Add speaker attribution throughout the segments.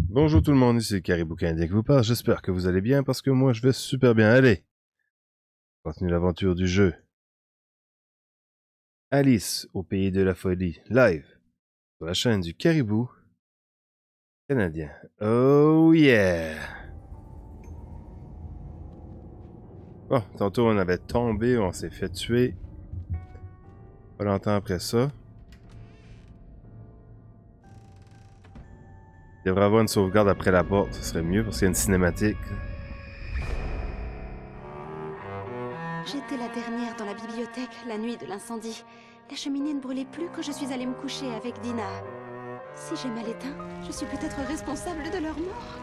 Speaker 1: Bonjour tout le monde, ici Caribou Canadien qui vous parle. J'espère que vous allez bien parce que moi je vais super bien. Allez, on continue l'aventure du jeu. Alice au pays de la folie, live, sur la chaîne du Caribou Canadien. Oh yeah! Bon, tantôt on avait tombé, on s'est fait tuer. Pas longtemps après ça. Il devrait y avoir une sauvegarde après la porte, ce serait mieux parce qu'il y a une cinématique.
Speaker 2: J'étais la dernière dans la bibliothèque la nuit de l'incendie. La cheminée ne brûlait plus quand je suis allée me coucher avec Dina. Si j'ai mal éteint, je suis peut-être responsable de leur mort.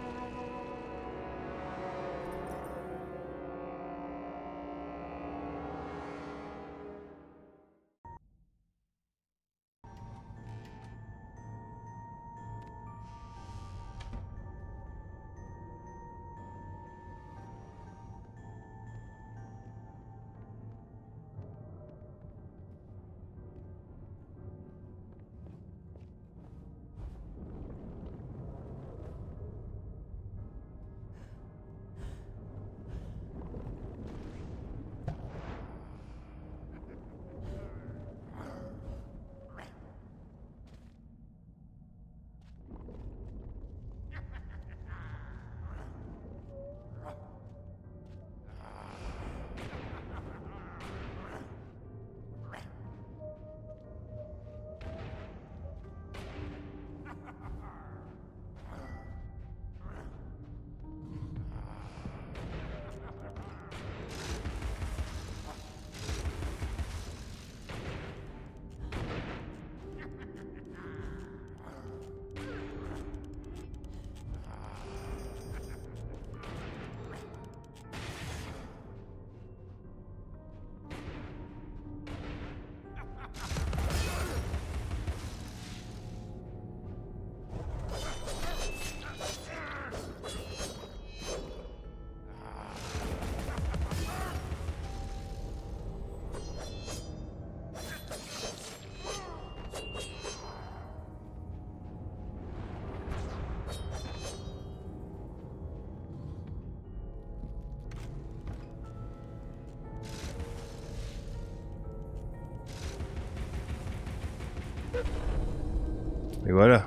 Speaker 1: Et voilà.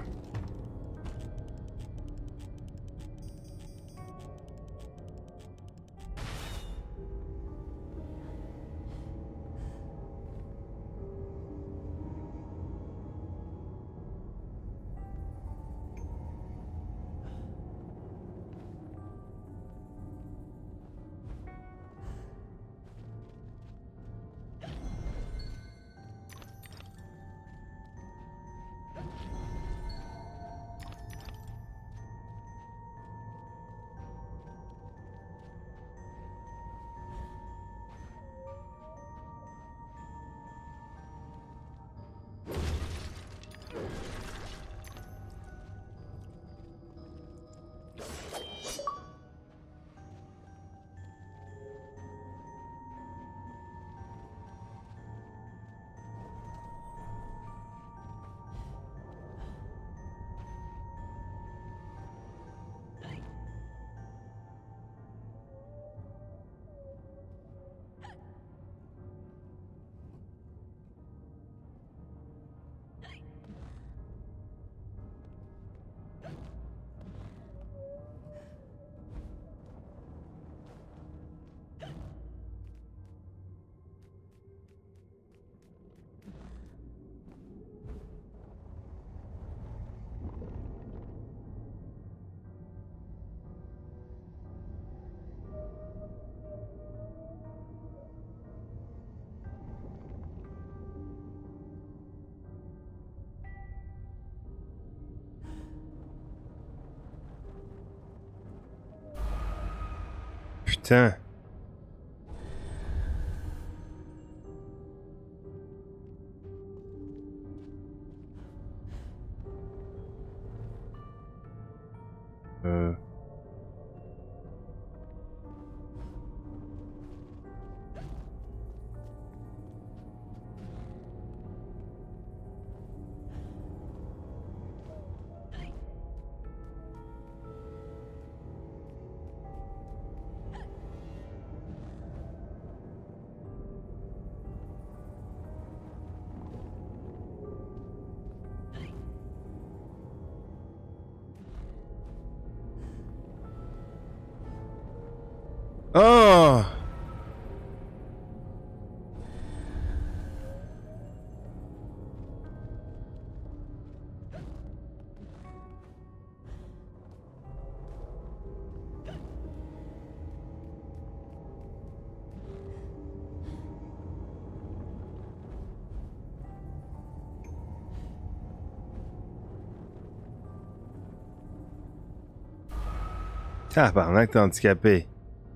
Speaker 1: Putain. Euh... Tabarnak, t'es handicapé.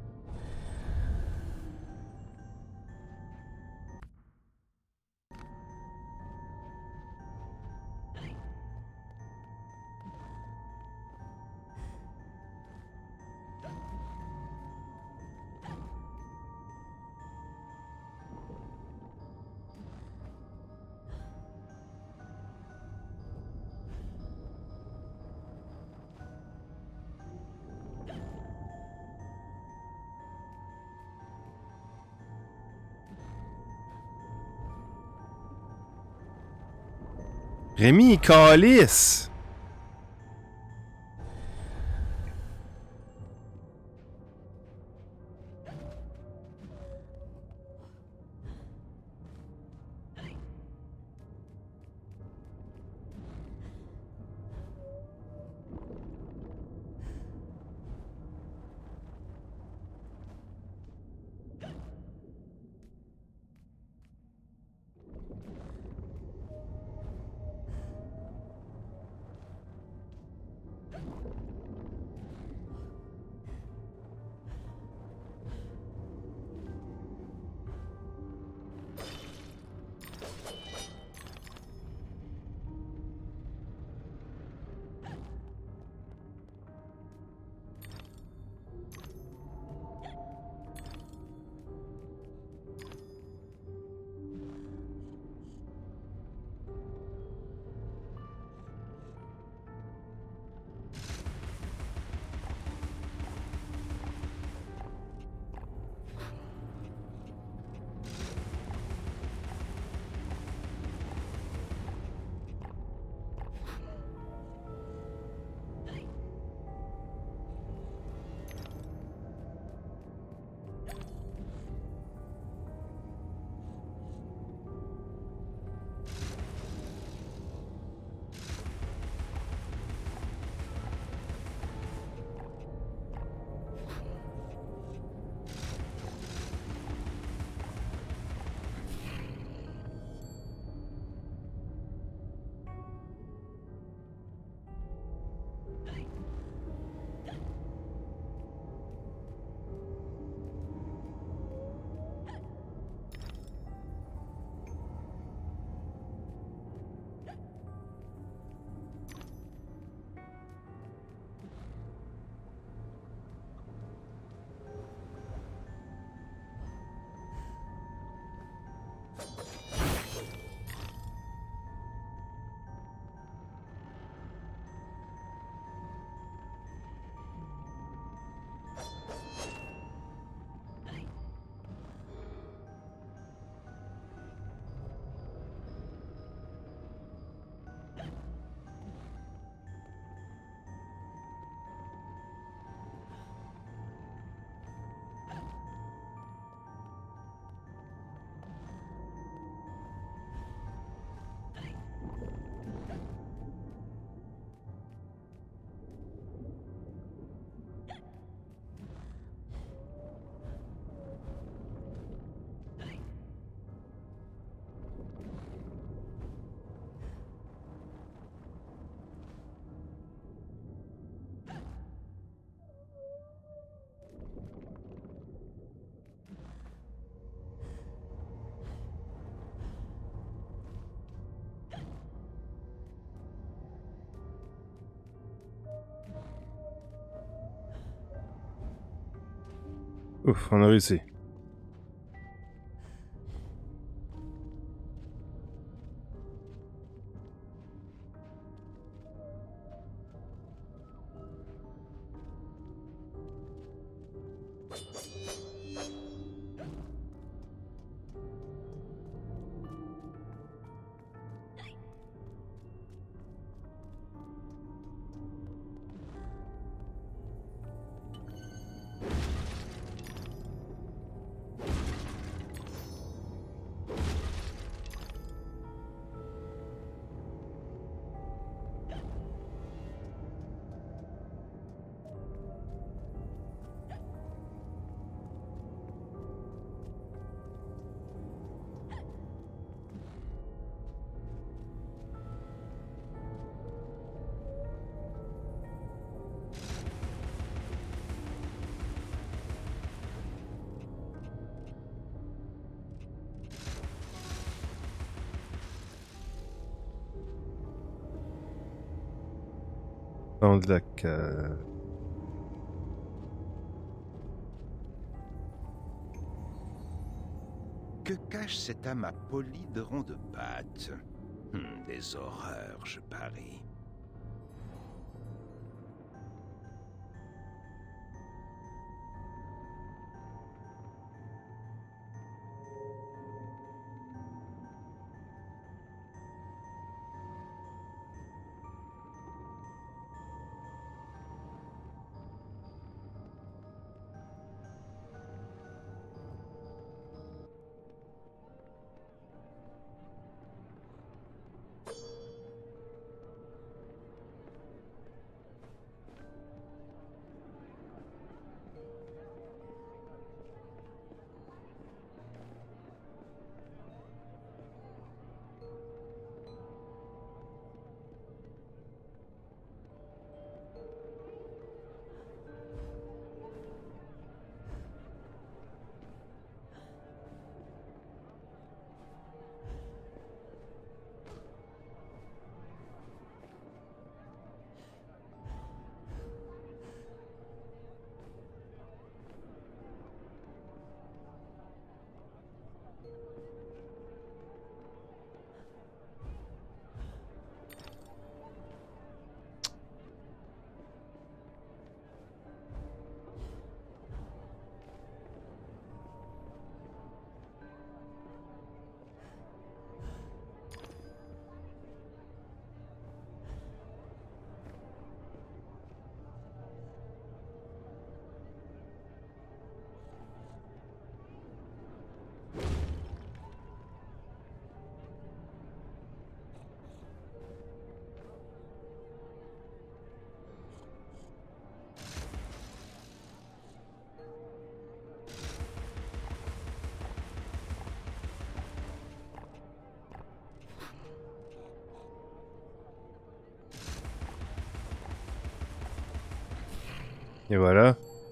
Speaker 1: Rémi, calice! Ouf, on a réussi. Dans de la cave.
Speaker 3: Que cache cet amas poli de ronds de pâte? Des horreurs, je parie.
Speaker 1: Et voilà.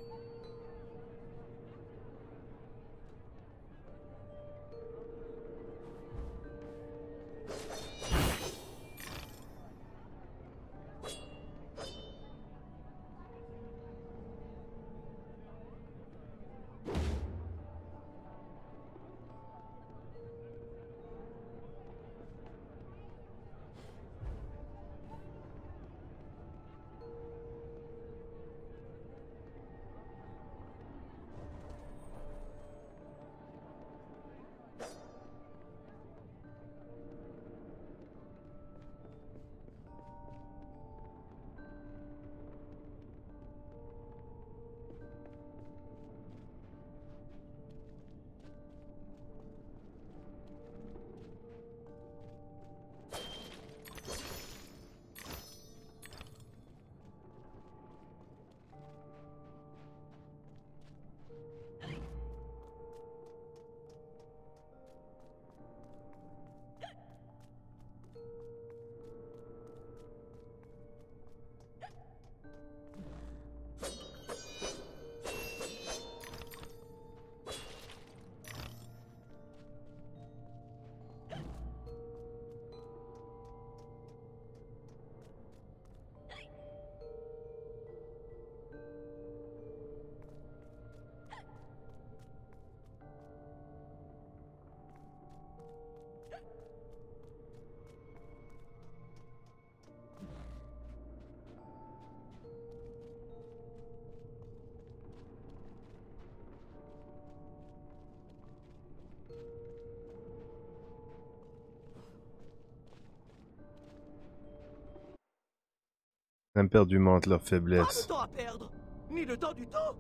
Speaker 1: Éperdument de leur
Speaker 4: Pas de
Speaker 1: faiblesse.
Speaker 4: temps à perdre, ni le temps du temps.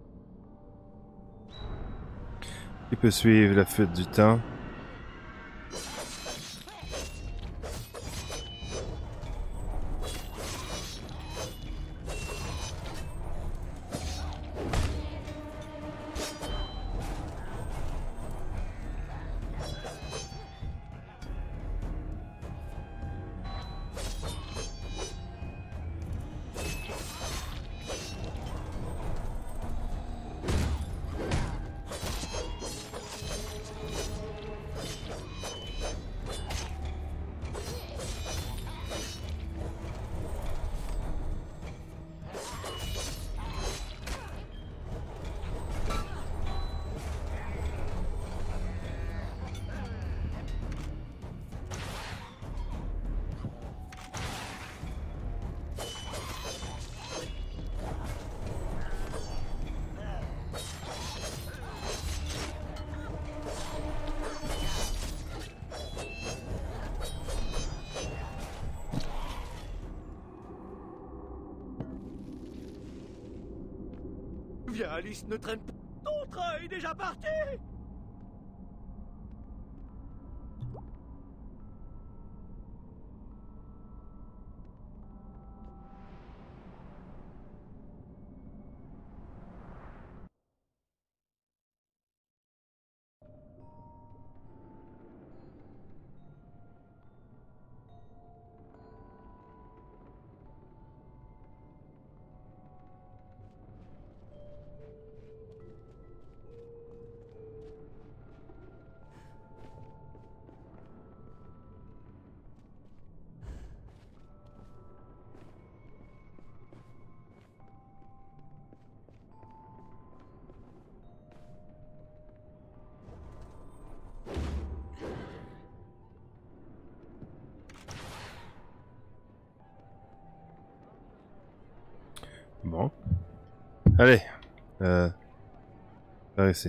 Speaker 1: Qui peut suivre la fuite du temps?
Speaker 4: Viens, Alice, ne traîne pas. Ton train est déjà parti.
Speaker 1: Bon. Allez. Par ici.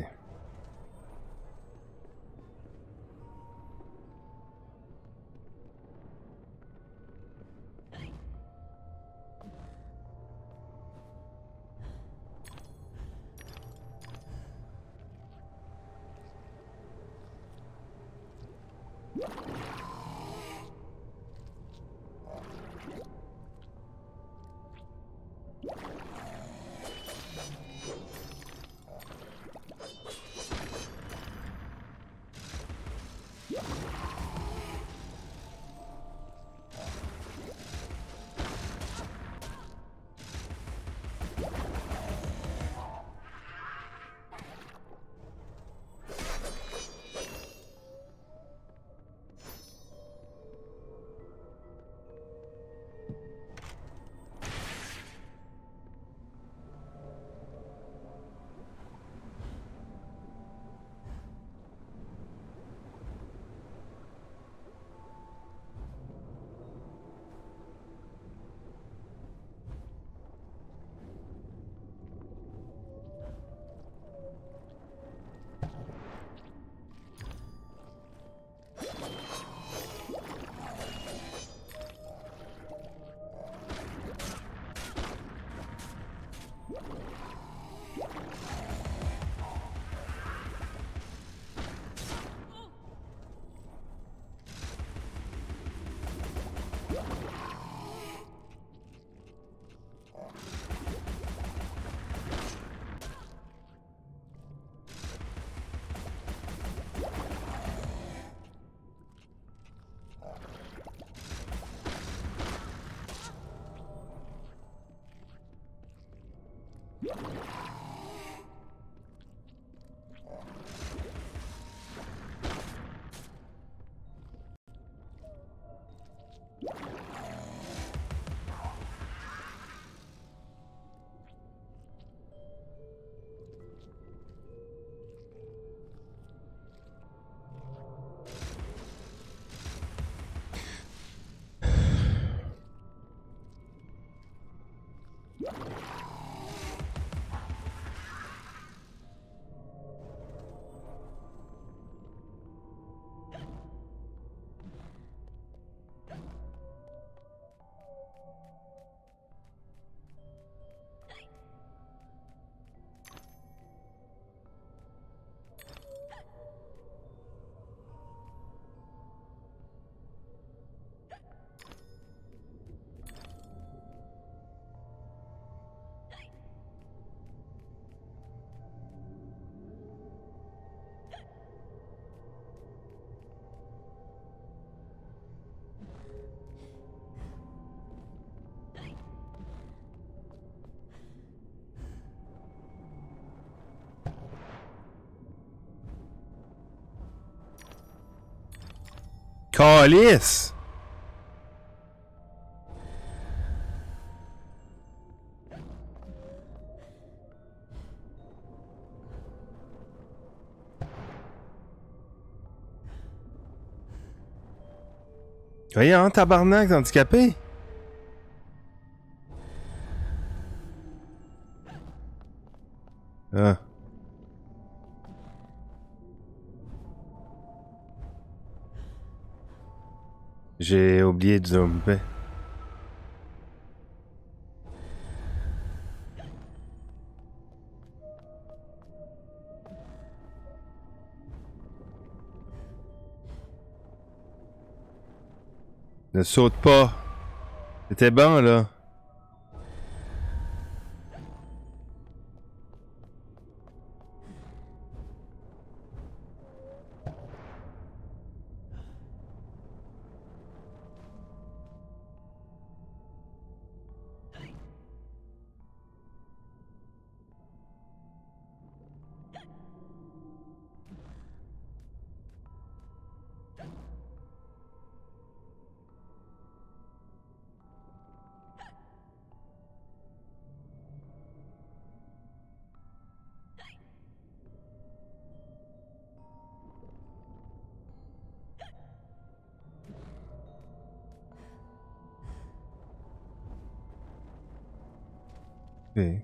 Speaker 1: Calice! Voyons, tabarnak, handicapé! Ah. J'ai oublié de zomber. Ne saute pas. C'était bon, là. Ok.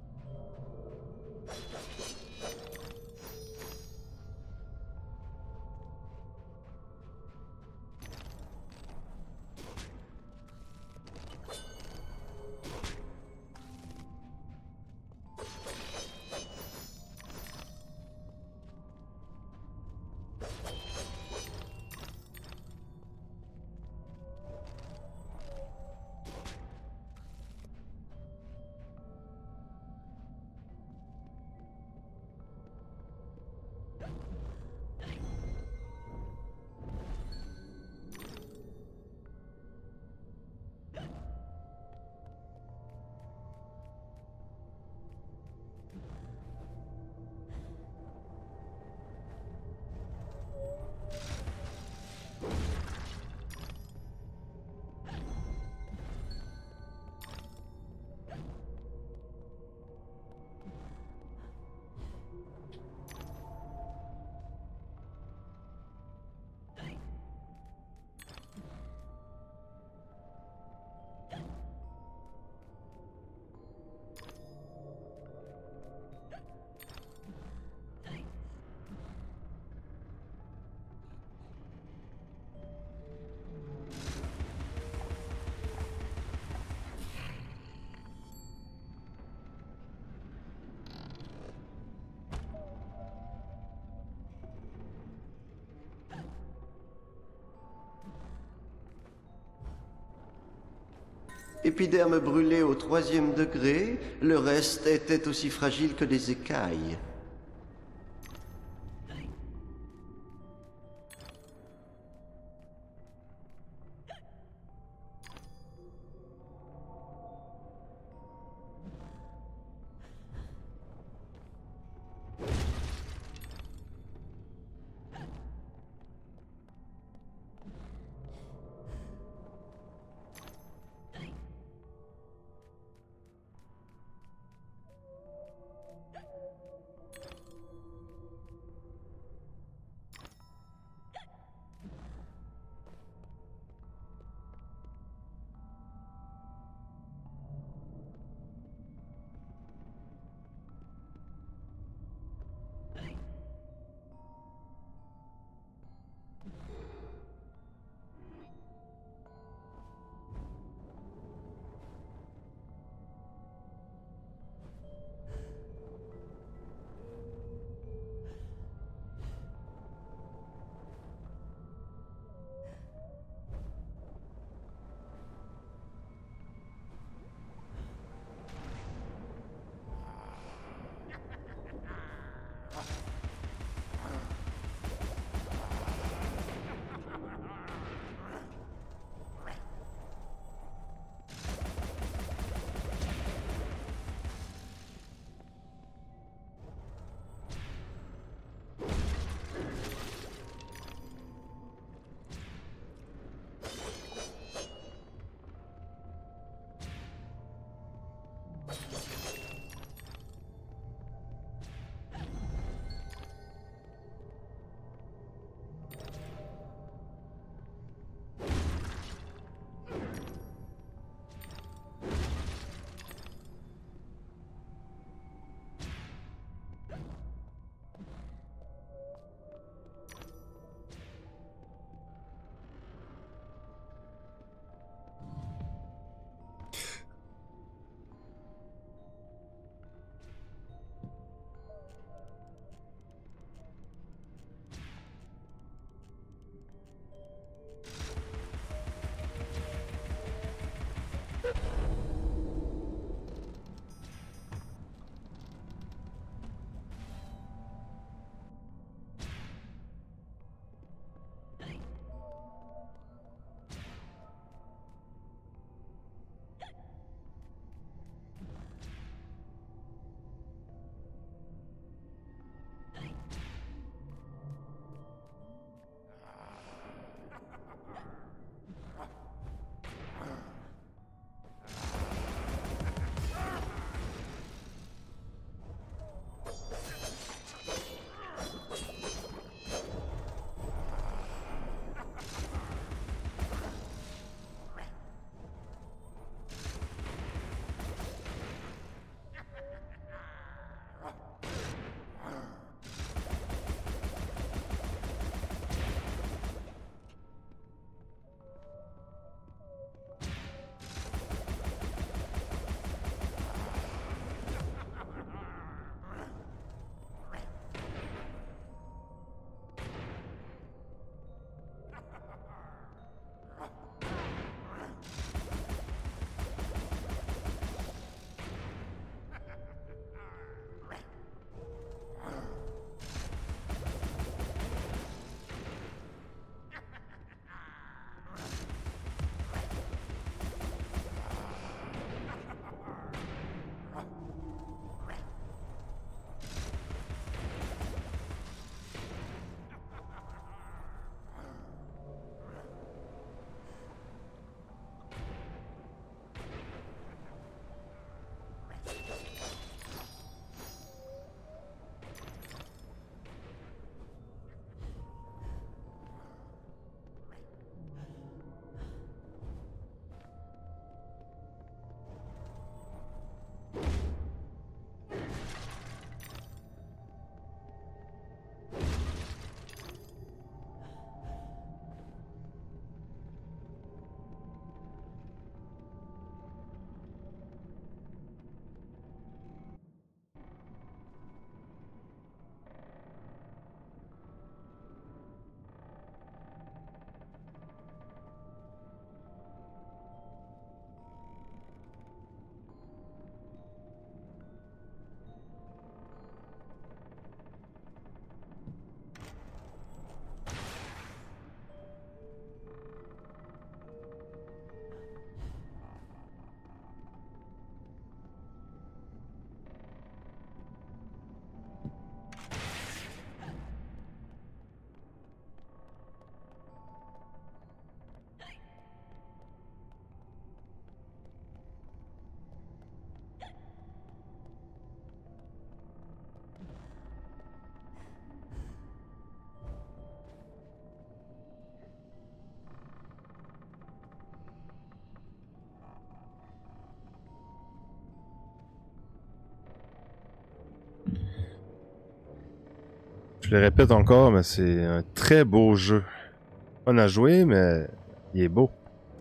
Speaker 5: Épiderme brûlé au 3e degré, le reste était aussi fragile que des écailles.
Speaker 1: Je le répète encore, mais c'est un très beau jeu. On a joué, mais il est beau.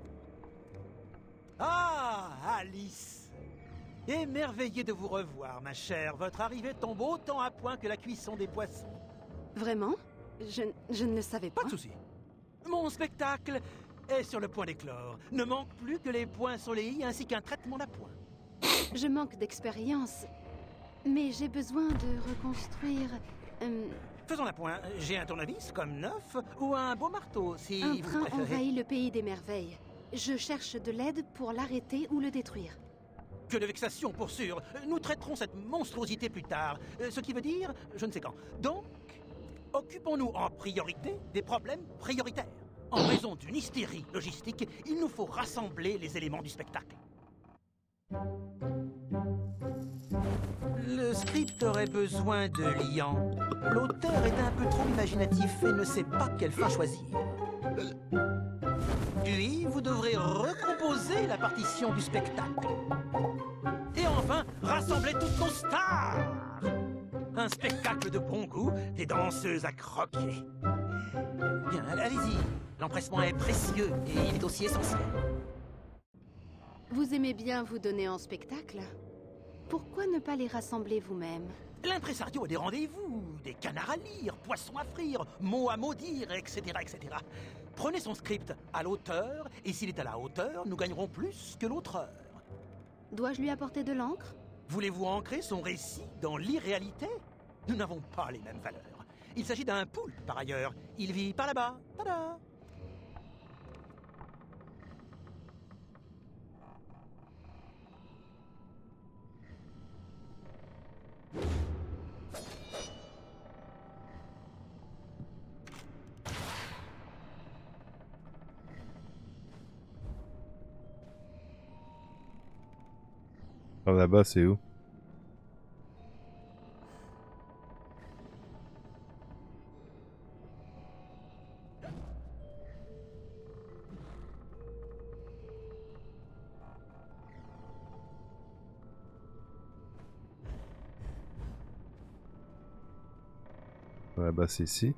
Speaker 4: Ah, Alice! Émerveillé de vous revoir, ma chère. Votre arrivée tombe autant à point que la cuisson des poissons.
Speaker 2: Vraiment? Je ne le savais pas.
Speaker 4: Pas de souci. Mon spectacle est sur le point d'éclore. Ne manque plus que les points sur les i ainsi qu'un traitement d'appoint.
Speaker 2: Je manque d'expérience, mais j'ai besoin de reconstruire...
Speaker 4: Faisons l'appoint. J'ai un tournevis comme neuf ou un beau marteau si
Speaker 2: un
Speaker 4: vous
Speaker 2: train
Speaker 4: préférez.
Speaker 2: envahit le pays des merveilles. Je cherche de l'aide pour l'arrêter ou le détruire.
Speaker 4: Que de vexation, pour sûr. Nous traiterons cette monstruosité plus tard. Ce qui veut dire, je ne sais quand. Donc, occupons-nous en priorité des problèmes prioritaires. En raison d'une hystérie logistique, il nous faut rassembler les éléments du spectacle. Le script aurait besoin de liant. L'auteur est un peu trop imaginatif et ne sait pas quelle fin choisir. Puis, vous devrez recomposer la partition du spectacle. Et enfin, rassembler toutes nos stars. Un spectacle de bon goût, des danseuses à croquer. Bien, allez-y. L'empressement est précieux et il est aussi essentiel.
Speaker 2: Vous aimez bien vous donner en spectacle? Pourquoi ne pas les rassembler vous-même?
Speaker 4: L'impresario a des rendez-vous, des canards à lire, poissons à frire, mots à maudire, etc., etc. Prenez son script à l'auteur, et s'il est à la hauteur, nous gagnerons plus que l'auteur.
Speaker 2: Dois-je lui apporter de l'encre?
Speaker 4: Voulez-vous ancrer son récit dans l'irréalité? Nous n'avons pas les mêmes valeurs. Il s'agit d'un poulpe, par ailleurs. Il vit par là-bas. Tada!
Speaker 1: Par là-bas, c'est où? Par là-bas, c'est ici.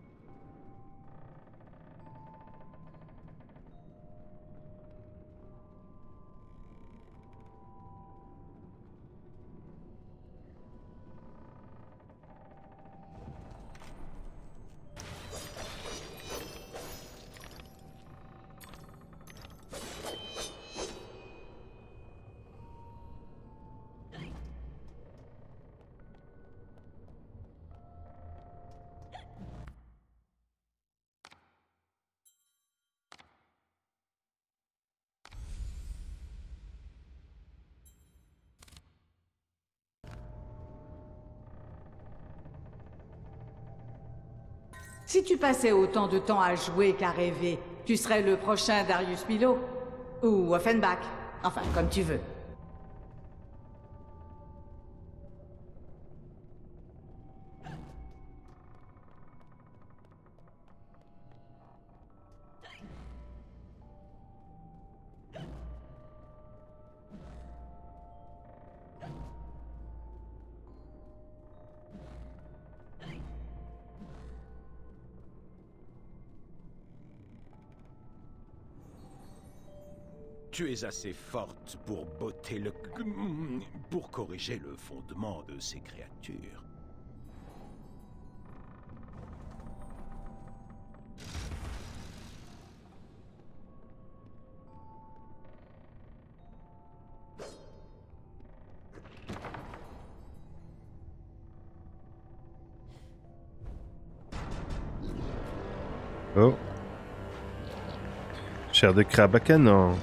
Speaker 6: Si tu passais autant de temps à jouer qu'à rêver, tu serais le prochain Darius Milhaud. Ou Offenbach. Enfin, comme tu veux.
Speaker 3: Tu es assez forte pour botter le... pour corriger le fondement de ces créatures.
Speaker 1: Oh. Chair de crabe à canon.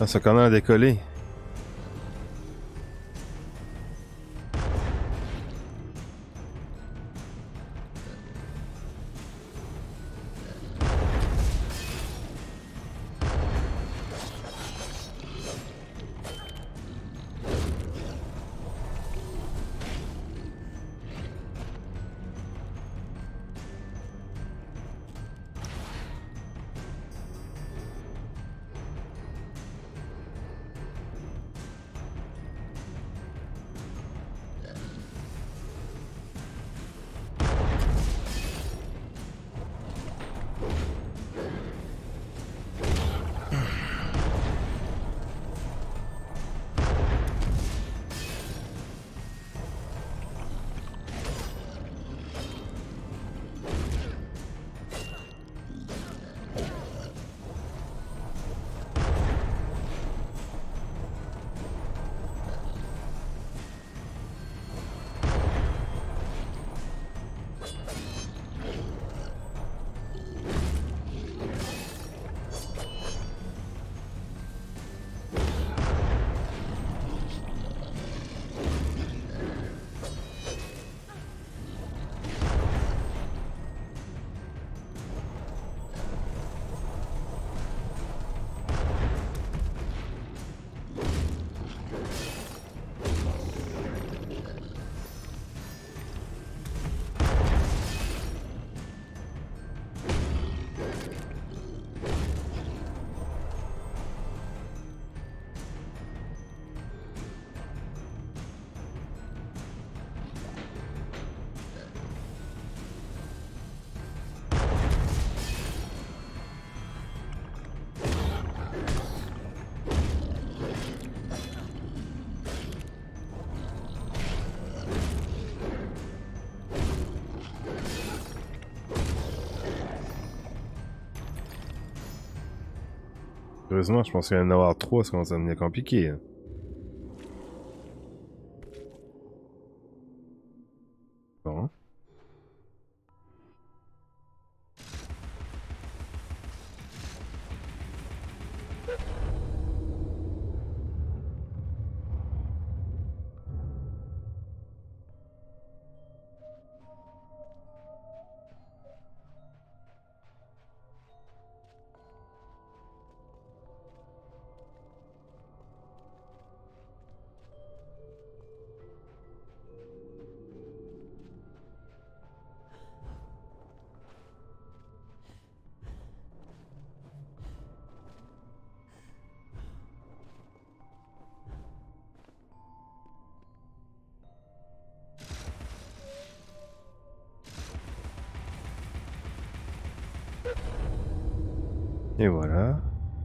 Speaker 1: Ah, ça commence à décoller. Heureusement, je pense qu'il y en a avoir 3, ça commence à devenir compliqué. Hein. Bon. Et voilà.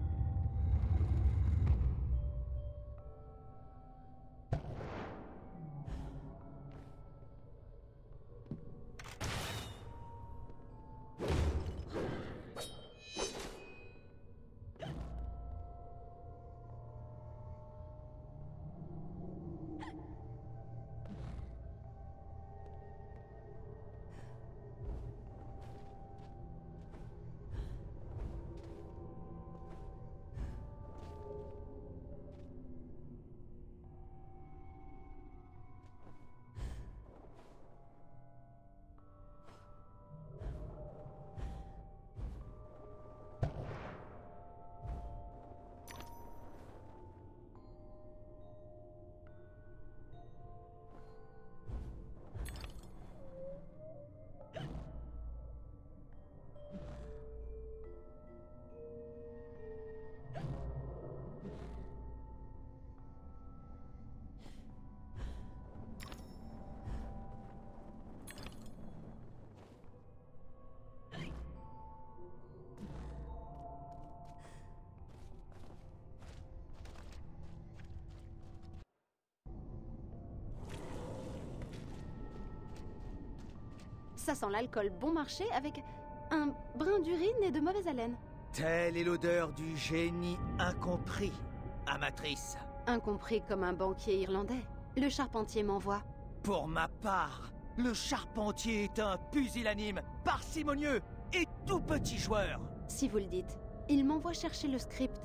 Speaker 2: Ça sent l'alcool bon marché avec un brin d'urine et de mauvaise haleine.
Speaker 4: Telle est l'odeur du génie incompris, amatrice.
Speaker 2: Incompris comme un banquier irlandais. Le charpentier m'envoie.
Speaker 4: Pour ma part, le charpentier est un pusillanime, parcimonieux et tout petit joueur.
Speaker 2: Si vous le dites. Il m'envoie chercher le script.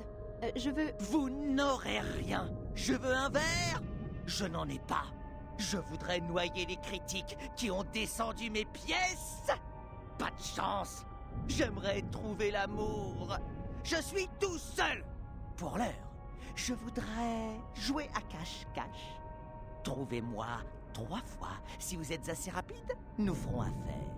Speaker 2: Je veux...
Speaker 4: Vous n'aurez rien. Je veux un verre. Je n'en ai pas. Je voudrais noyer les critiques qui ont descendu mes pièces. Pas de chance. J'aimerais trouver l'amour. Je suis tout seul. Pour l'heure, je voudrais jouer à cache-cache. Trouvez-moi 3 fois. Si vous êtes assez rapide, nous ferons affaire.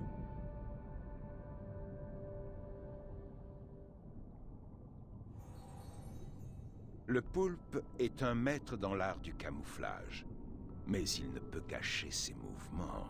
Speaker 3: Le poulpe est un maître dans l'art du camouflage, mais il ne peut cacher ses mouvements.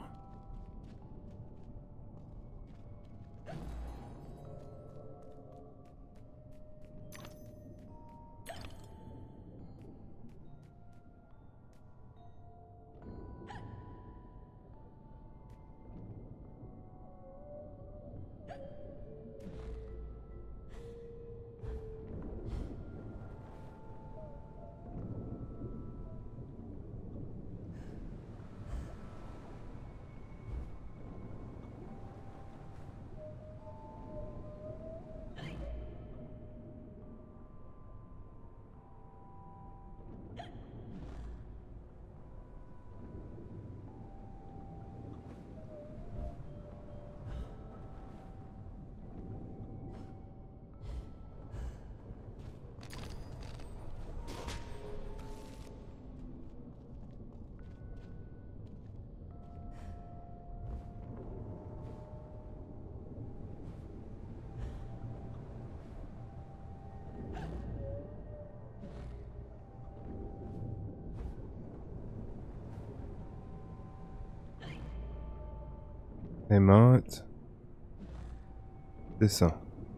Speaker 1: Aimante. Descends.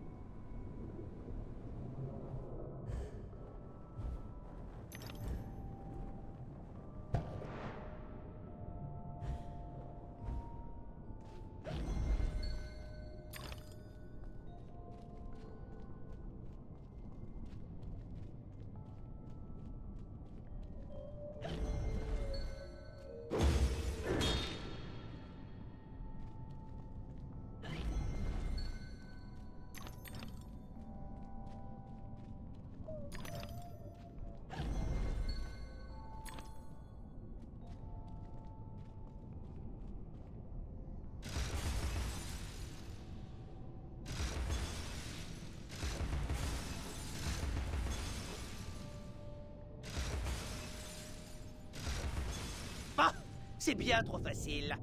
Speaker 4: Ah, c'est bien trop facile.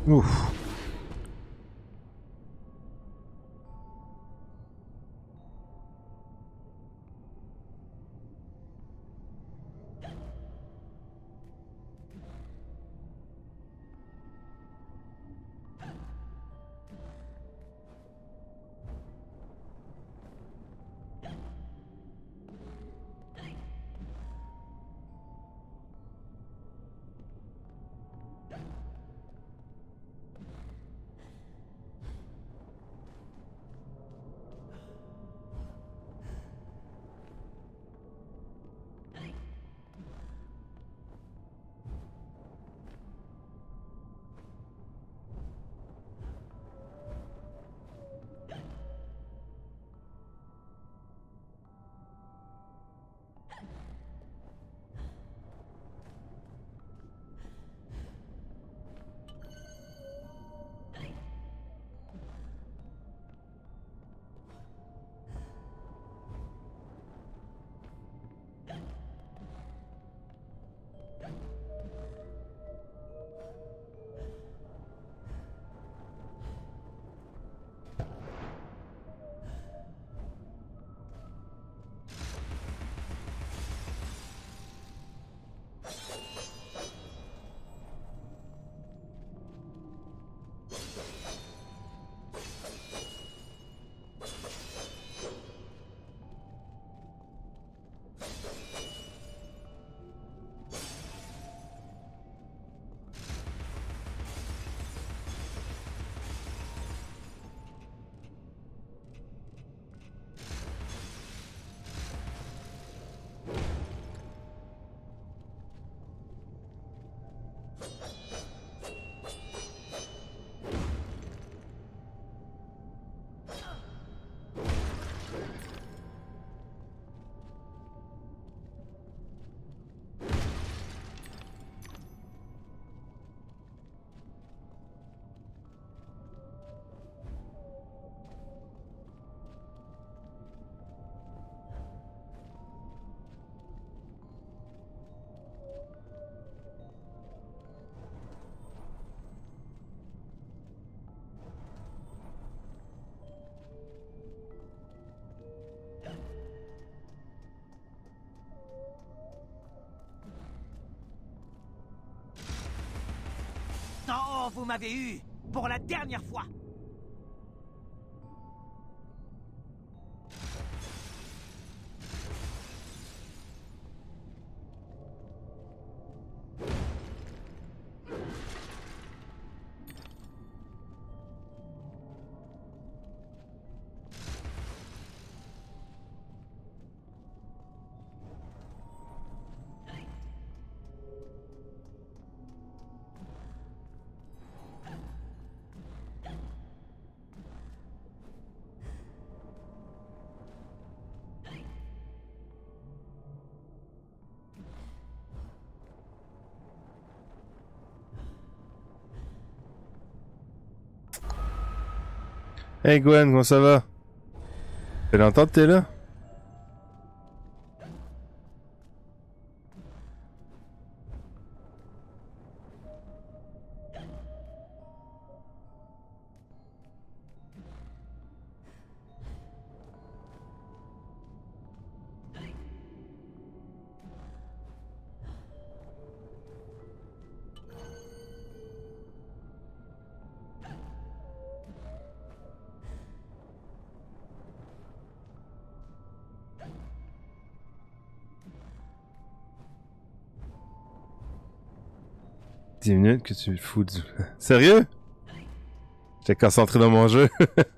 Speaker 1: Ouf.
Speaker 4: Oh, vous m'avez eu pour la dernière fois.
Speaker 1: Hey Gwen, comment ça va? Ça fait longtemps que t'es là? « 10 minutes que tu me fous du... » Sérieux? J'étais concentré dans mon jeu.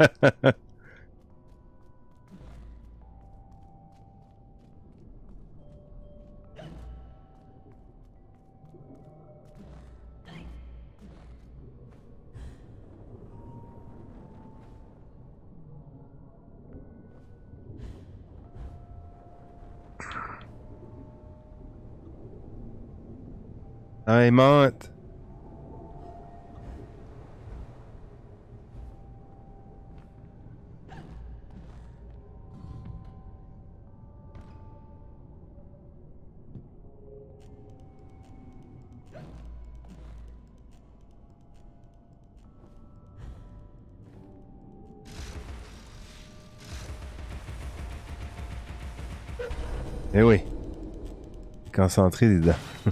Speaker 1: Hey, monte! Eh oui. Concentré dedans.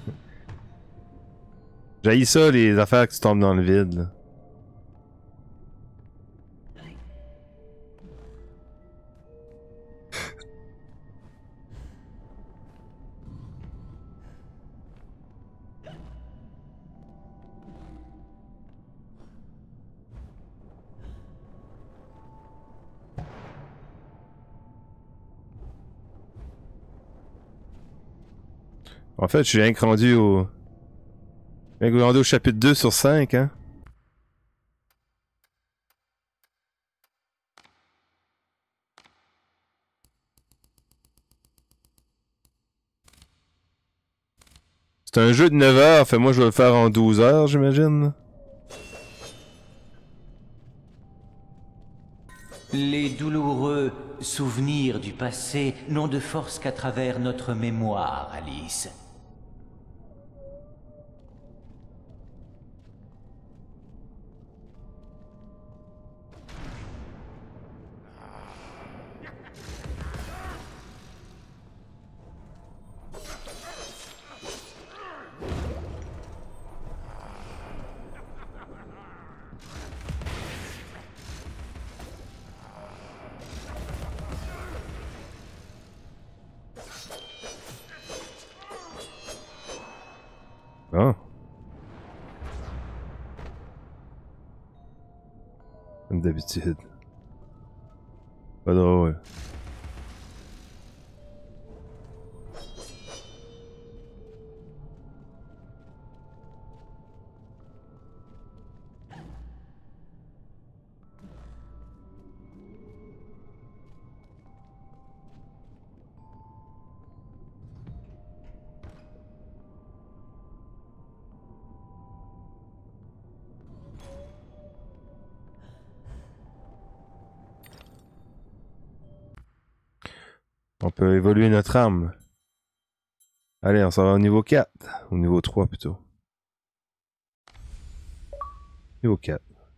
Speaker 1: J'haïs ça, les affaires qui tombent dans le vide. Là. En fait, je suis rien que rendu au... rien que rendu au chapitre 2 sur 5, hein. C'est un jeu de 9 heures, fait moi je vais le faire en 12 heures, j'imagine.
Speaker 7: Les douloureux souvenirs du passé n'ont de force qu'à travers notre mémoire, Alice.
Speaker 1: Ah. Comme d'habitude. Pas drôle. On peut évoluer notre arme. Allez, on s'en va au niveau 4. Au niveau 3 plutôt. Niveau 4.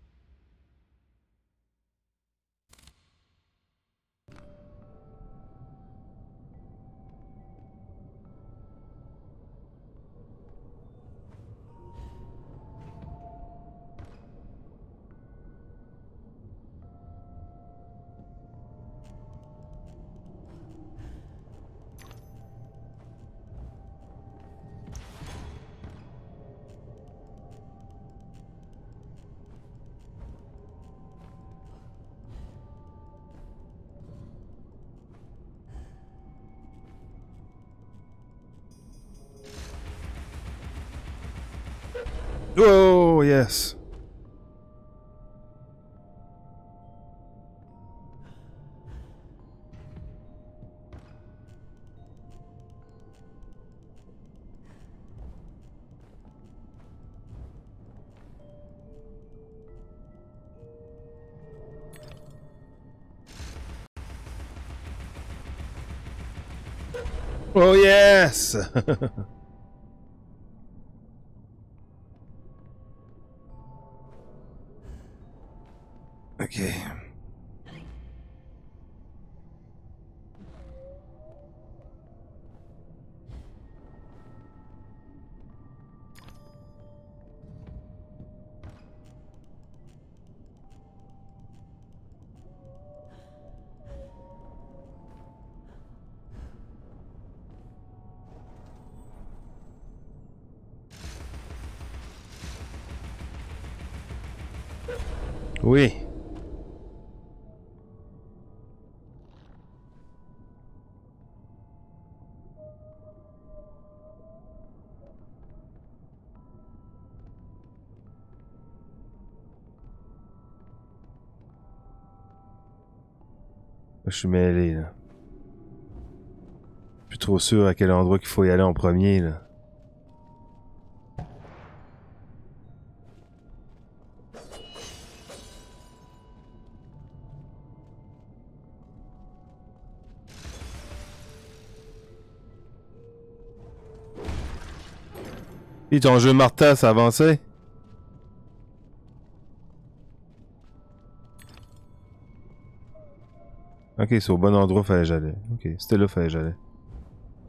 Speaker 1: Oh, yes. Oh, yes. Ok. Oui. Je suis mêlé, là. Plus trop sûr à quel endroit qu'il faut y aller en premier, là. Puis ton jeu Martha, ça a avancé? Ok, c'est au bon endroit, fallait que j'allais. Ok, c'était là, fallait que j'allais.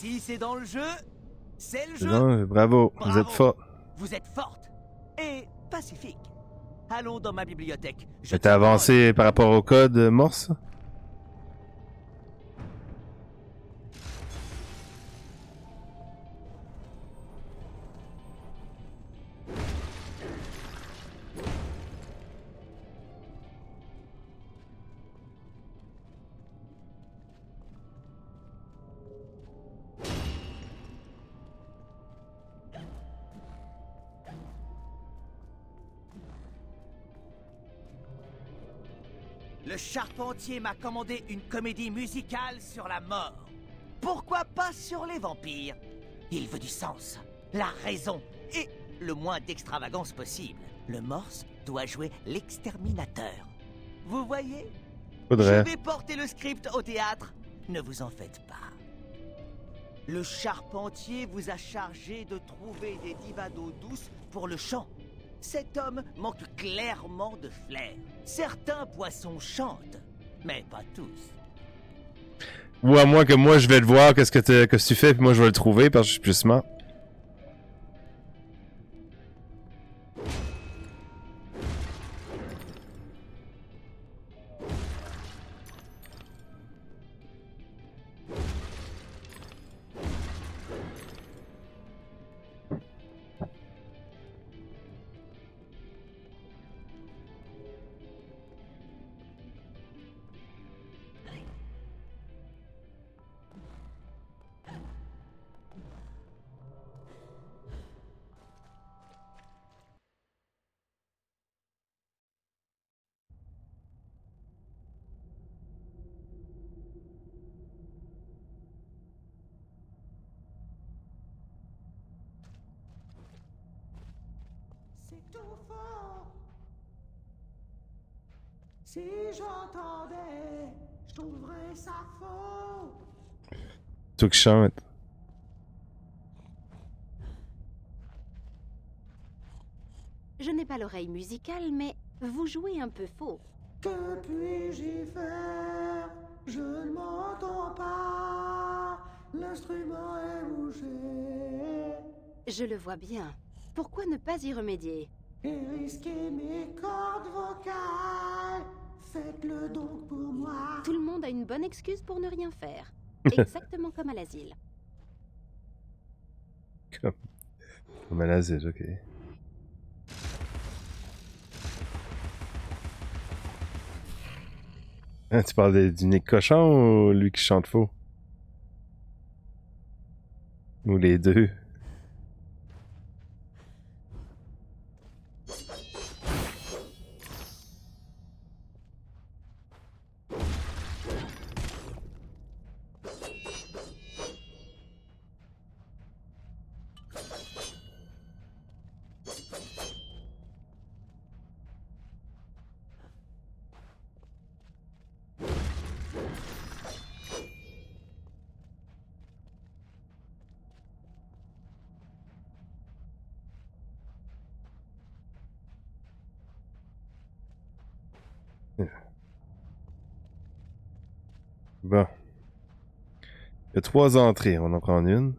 Speaker 4: Si c'est dans le jeu, c'est le jeu.
Speaker 1: Non, bravo, vous êtes fort.
Speaker 4: Vous êtes forte et pacifique. Allons dans ma bibliothèque.
Speaker 1: T'as avancé par rapport au code Morse?
Speaker 4: Le charpentier m'a commandé une comédie musicale sur la mort. Pourquoi pas sur les vampires? Il veut du sens, la raison et le moins d'extravagance possible. Le morse doit jouer l'exterminateur. Vous voyez?
Speaker 1: Faudrait.
Speaker 4: Je vais porter le script au théâtre. Ne vous en faites pas. Le charpentier vous a chargé de trouver des divas d'eau douce pour le chant. Cet homme manque clairement de flair. Certains poissons chantent, mais pas tous.
Speaker 1: Ou à moins que moi je vais le voir, qu'est-ce que tu fais, puis moi je vais le trouver parce que je suis plus smart.
Speaker 8: C'est tout fort. Si j'entendais, je trouverais ça faux.
Speaker 1: Tout qui chante.
Speaker 2: Je n'ai pas l'oreille musicale, mais vous jouez un peu faux.
Speaker 8: Que puis-je y faire? Je ne m'entends pas. L'instrument est bougé.
Speaker 2: Je le vois bien. Pourquoi ne pas y remédier?
Speaker 8: Et risquer mes cordes vocales. Faites-le donc pour moi.
Speaker 2: Tout le monde a une bonne excuse pour ne rien faire. Exactement comme à l'asile.
Speaker 1: Comme à l'asile, ok. Ah, tu parles du Nick Cochon ou lui qui chante faux? Ou les deux? Bon. Il y a 3 entrées, on en prend une.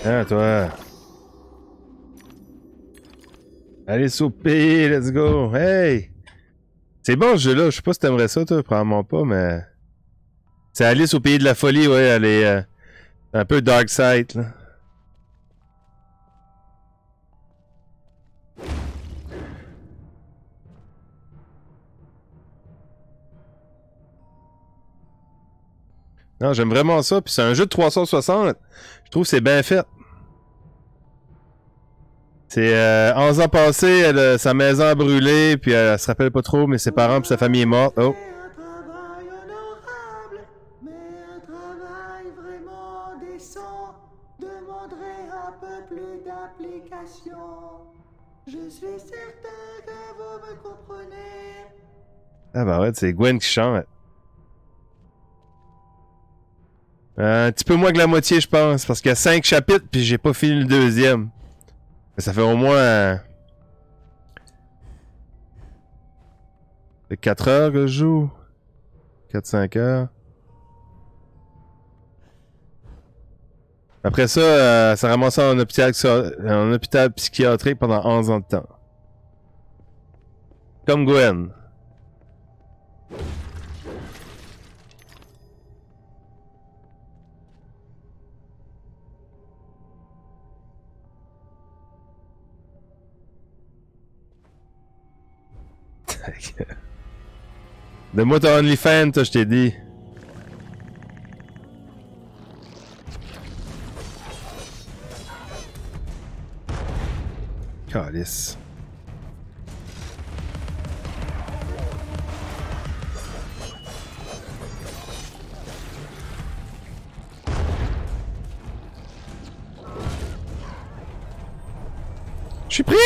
Speaker 1: Ah, toi. Allez, souper, let's go. Hey! C'est bon ce jeu-là. Je sais pas si t'aimerais ça, toi. Probablement pas, mais. C'est Alice au pays de la folie, ouais. Elle est un peu dark side, là. Non, j'aime vraiment ça. Puis c'est un jeu de 360. Je trouve que c'est bien fait. C'est 11 ans passés, sa maison a brûlé, puis elle se rappelle pas trop, mais ses parents et sa famille est morte. Oh.
Speaker 8: Un travail honorable, mais un travail vraiment décent demanderait un peu plus d'application. Je suis certain que vous me comprenez.
Speaker 1: Ah bah ouais, c'est Gwen qui chante. Un petit peu moins que la moitié, je pense, parce qu'il y a 5 chapitres, puis j'ai pas fini le deuxième. Mais ça fait au moins... Ça fait 4 heures que je joue. 4-5 heures. Après ça, ça ramasse en hôpital psychiatrique pendant 11 ans de temps. Comme Gwen. Donne-moi ton OnlyFans, toi, je t'ai dit. Calice. Je suis pris!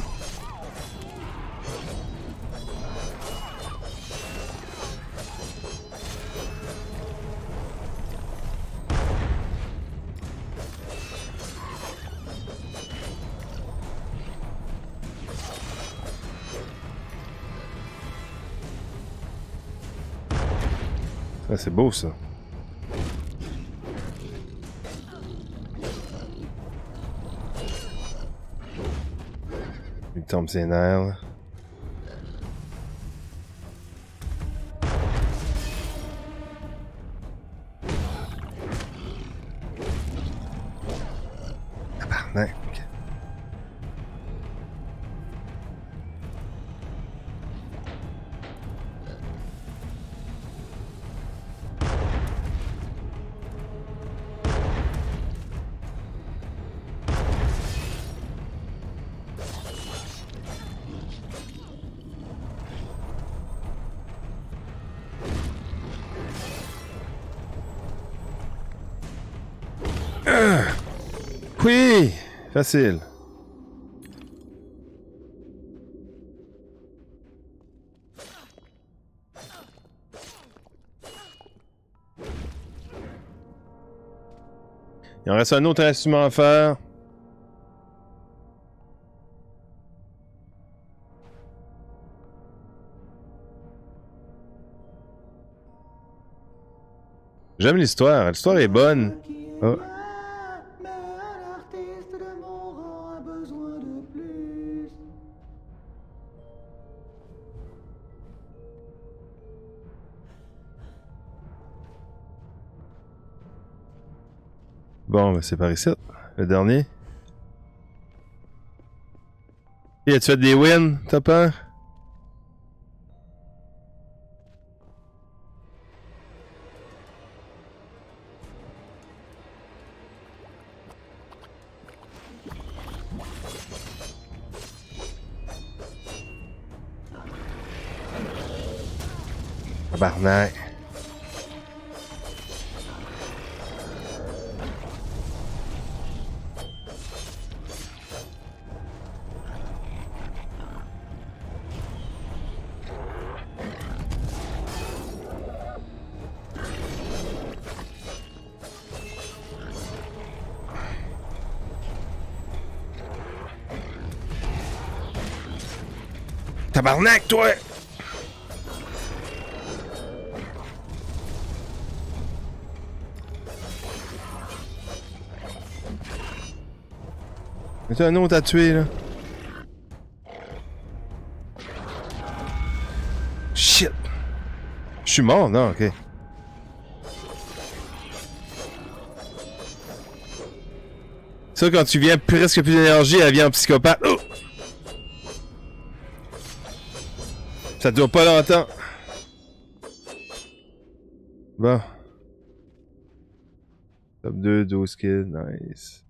Speaker 1: Ah, c'est beau ça. Il tombe ses nerfs là. Tabarnak. Oui, facile. Il en reste un autre instrument à faire. J'aime l'histoire. L'histoire est bonne. Oh.
Speaker 8: Mais un artiste de mon rang a besoin de plus.
Speaker 1: Bon, ben c'est par ici. Le dernier. Et as-tu fait des wins, t'as peur? Tabarnak. Tabarnak, toi! Mais t'as un autre à tuer, là. Shit! Je suis mort, non? Ok. Ça, quand tu viens presque plus d'énergie, elle vient en psychopathe. Oh! Ça dure pas longtemps. Bon. Top 2, 12 kills, nice.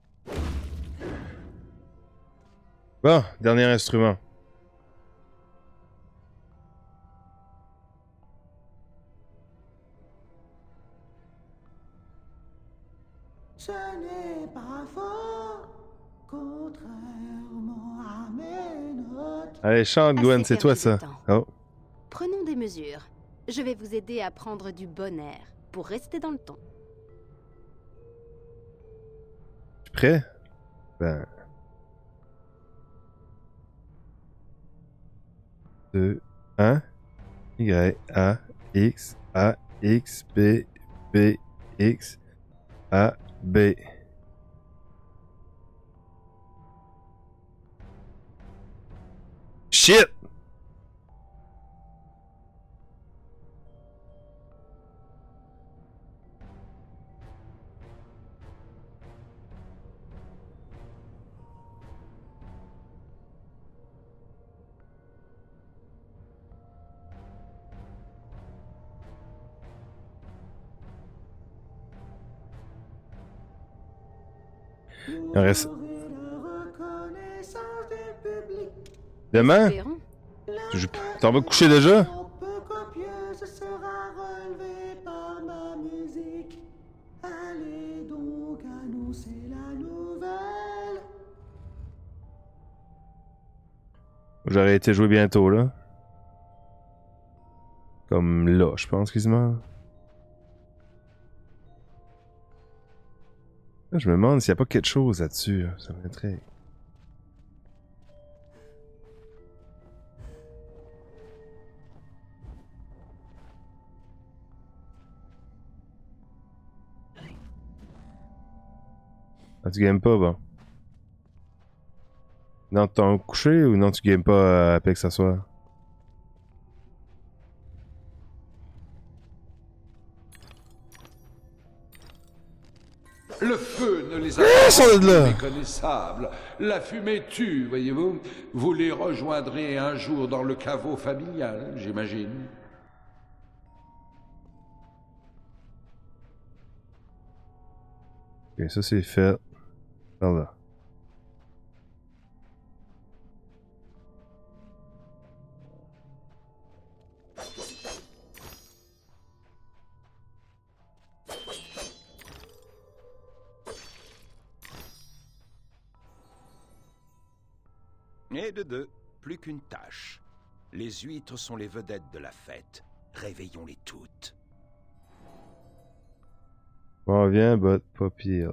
Speaker 1: Bon, dernier instrument.
Speaker 8: Ce n'est pas faux, contrairement à mes notes.
Speaker 1: Allez, chante, Gwen, c'est toi ça. Oh.
Speaker 2: Prenons des mesures. Je vais vous aider à prendre du bon air pour rester dans le ton.
Speaker 1: Tu es prêt? Ben. 2, 1. Y, A, X, A, X, B, B, X, A, B. Shit! Il en reste. Demain? T'en vas coucher déjà? J'aurais été joué bientôt là. Comme là, je pense quasiment. Là, je me demande s'il n'y a pas quelque chose là-dessus. Là. Ça m'intrigue. Ah, tu games pas, bon. Non, t'es couché ou non, tu games pas à Apex ce soir?
Speaker 9: Le feu ne les a pas méconnaissables. La fumée tue, voyez-vous. Vous les rejoindrez un jour dans le caveau familial, j'imagine.
Speaker 1: Ok, ça c'est fait. Voilà.
Speaker 3: Et de deux, plus qu'une tâche. Les huîtres sont les vedettes de la fête. Réveillons-les toutes.
Speaker 1: On vient, but pas pire.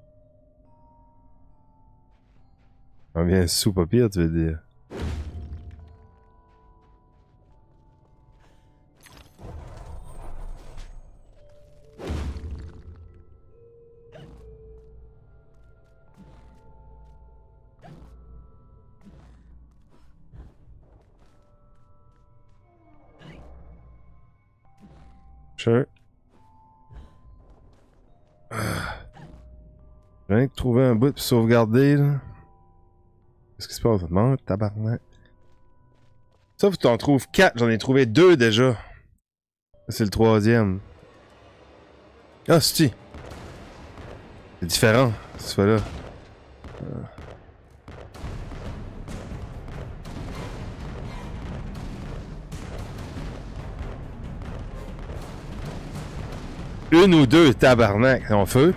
Speaker 1: On vient sous pas pire, tu veux dire. Sure. J'ai rien que trouver un bout pour sauvegarder, là. Qu'est-ce qui se passe? Non, tabarnak. Ça, faut que t'en trouves 4. J'en ai trouvé 2 déjà. C'est le 3e. Ah, c'est-tu? C'est différent, cette fois-là. Une ou deux, tabarnak, en feu.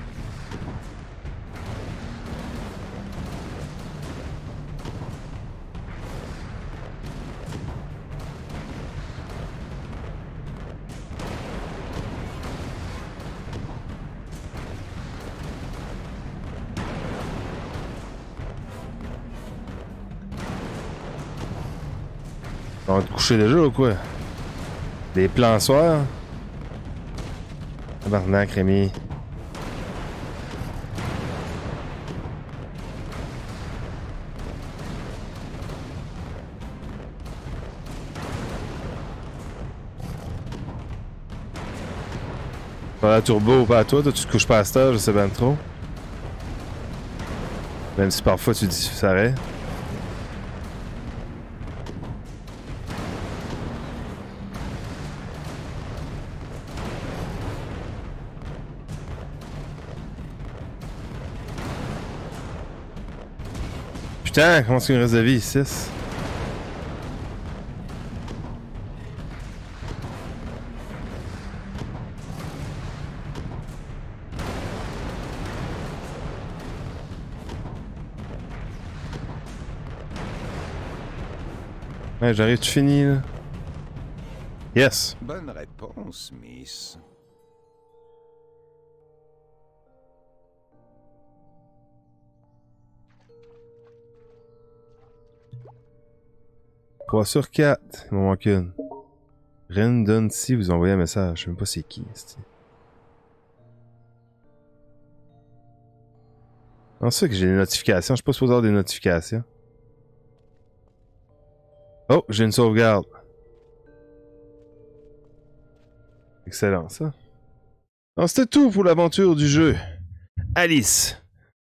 Speaker 1: On va te coucher déjà ou quoi? Des plans soirs? Tabarnak, Rémi. la turbo, pas à toi, tu te couches pas à cette heure, je sais bien trop. Même si parfois tu dis ça arrête. Putain, comment est-ce qu'il me reste de vie? 6. Ouais, j'arrive, tu finis là. Yes.
Speaker 3: Bonne réponse, Miss. « 3 sur 4. Il m'en manque une. Rendon si vous envoyez un message. Je sais même pas c'est qui. C'est ça que j'ai des notifications. Je suis pas supposé avoir des notifications. Oh, j'ai une sauvegarde. Excellent, ça. Alors, c'était tout pour l'aventure du jeu. Alice.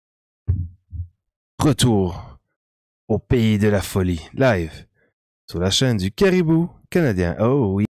Speaker 3: Retour au pays de la folie. Live. Sur la chaîne du Caribou canadien. Oh oui.